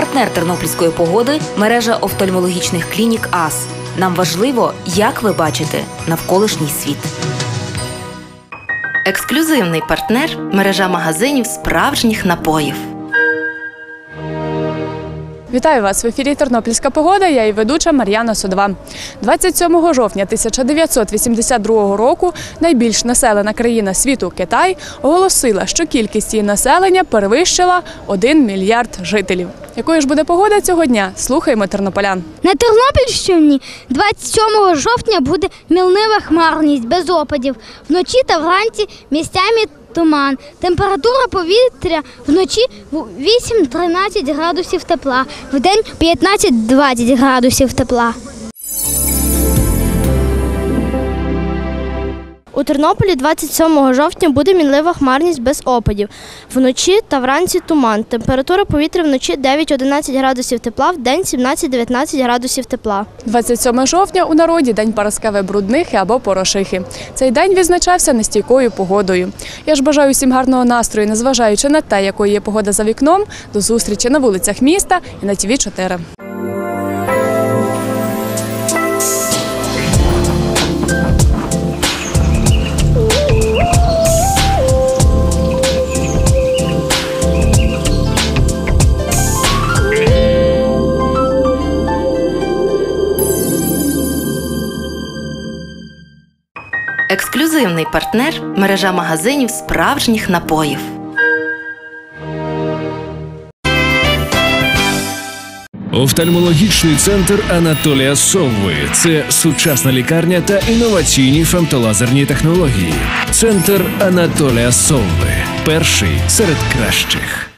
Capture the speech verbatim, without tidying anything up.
Партнер тернопільської погоди – мережа офтальмологічних клінік АС. Нам важливо, як ви бачите навколишній світ. Ексклюзивний партнер – мережа магазинів справжніх напоїв. Вітаю вас! В ефірі «Тернопільська погода», я і ведуча Мар'яна Судова. двадцять сьомого жовтня тисяча дев'ятсот вісімдесят другого року найбільш населена країна світу – Китай оголосила, що кількість її населення перевищила один мільярд жителів. Якою ж буде погода цього дня? Слухаємо тернополян. На Тернопільщині двадцять сьомого жовтня буде мілнива хмарність без опадів. Вночі та вранці місцями туман. Температура повітря вночі вісім-тринадцять градусів тепла, вдень п'ятнадцять-двадцять градусів тепла. У Тернополі двадцять сьомого жовтня буде мінлива хмарність без опадів. Вночі та вранці туман. Температура повітря вночі дев'ять-одинадцять градусів тепла, вдень сімнадцять-дев'ятнадцять градусів тепла. двадцять сьомого жовтня у народі – День Параскеви Бруднихи або Порошихи. Цей день відзначався нестійкою погодою. Я ж бажаю всім гарного настрою, незважаючи на те, якою є погода за вікном. До зустрічі на вулицях міста і на Ті Ві чотири. Ексклюзивний партнер – мережа магазинів справжніх напоїв. Офтальмологічний центр Анатолія Совви – це сучасна лікарня та інноваційні фемтолазерні технології. Центр Анатолія Совви – перший серед кращих.